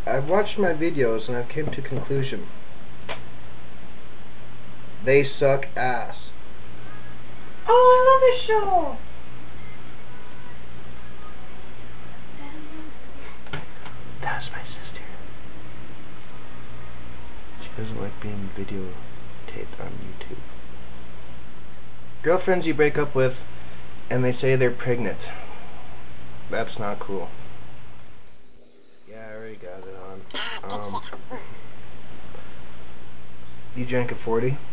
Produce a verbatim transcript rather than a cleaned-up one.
I've watched my videos and I've came to conclusion. They suck ass. Oh, I love this show! That's my sister. She doesn't like being videotaped on YouTube. Girlfriends you break up with and they say they're pregnant. That's not cool. Yeah, I already got it on. Um, you drank a forty?